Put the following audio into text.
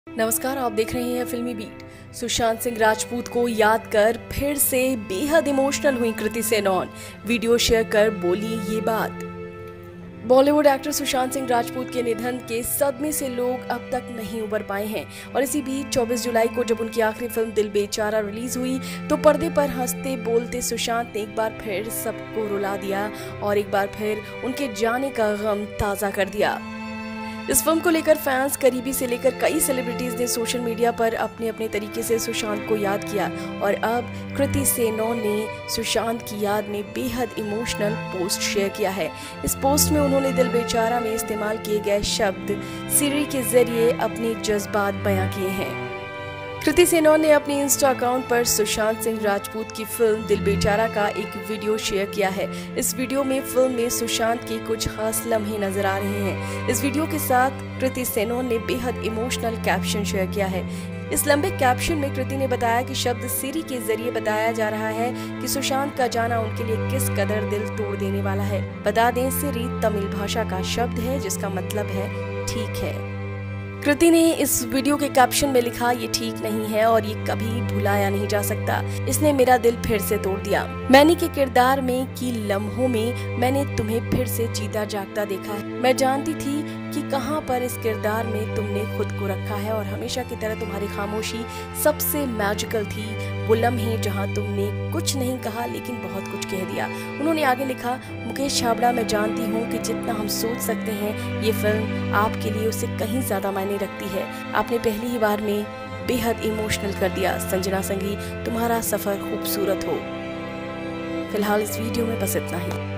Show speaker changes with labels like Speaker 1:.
Speaker 1: नमस्कार, आप देख रहे हैं फिल्मी बीट। सुशांत सिंह राजपूत को याद कर फिर से बेहद इमोशनल हुई कृति सेनन। वीडियो शेयर कर बोली ये बात। बॉलीवुड एक्टर सुशांत सिंह राजपूत के निधन के सदमे से लोग अब तक नहीं उबर पाए हैं और इसी बीच 24 जुलाई को जब उनकी आखिरी फिल्म दिल बेचारा रिलीज हुई तो पर्दे पर हंसते बोलते सुशांत ने एक बार फिर सबको रुला दिया और एक बार फिर उनके जाने का गम ताज़ा कर दिया। इस फिल्म को लेकर फैंस, करीबी से लेकर कई सेलिब्रिटीज ने सोशल मीडिया पर अपने अपने तरीके से सुशांत को याद किया और अब कृति सेनन ने सुशांत की याद में बेहद इमोशनल पोस्ट शेयर किया है। इस पोस्ट में उन्होंने दिल बेचारा में इस्तेमाल किए गए शब्द सिरी के जरिए अपने जज्बात बयां किए हैं। कृति सेनन ने अपने इंस्टा अकाउंट पर सुशांत सिंह राजपूत की फिल्म दिल बेचारा का एक वीडियो शेयर किया है। इस वीडियो में फिल्म में सुशांत के कुछ खास लम्हे नजर आ रहे हैं। इस वीडियो के साथ कृति सेनन ने बेहद इमोशनल कैप्शन शेयर किया है। इस लंबे कैप्शन में कृति ने बताया कि शब्द सिरी के जरिए बताया जा रहा है कि सुशांत का जाना उनके लिए किस कदर दिल तोड़ देने वाला है। बता दें, सिरी तमिल भाषा का शब्द है जिसका मतलब है ठीक है। कृति ने इस वीडियो के कैप्शन में लिखा, ये ठीक नहीं है और ये कभी भुलाया नहीं जा सकता। इसने मेरा दिल फिर से तोड़ दिया। मैंने के किरदार में की लम्हों में मैंने तुम्हें फिर से जीता जागता देखा है। मैं जानती थी कि कहां पर इस किरदार में तुमने खुद को रखा है और हमेशा की तरह तुम्हारी खामोशी सबसे मैजिकल थी। वो लम्हे जहां तुमने कुछ नहीं कहा लेकिन बहुत कुछ कह दिया। उन्होंने आगे लिखा, मुकेश छाबड़ा, मैं जानती हूँ कि जितना हम सोच सकते हैं ये फिल्म आपके लिए उससे कहीं ज्यादा मायने रखती है। आपने पहली ही बार में बेहद इमोशनल कर दिया। संजना संघी, तुम्हारा सफर खूबसूरत हो। फिलहाल इस वीडियो में बस इतना ही।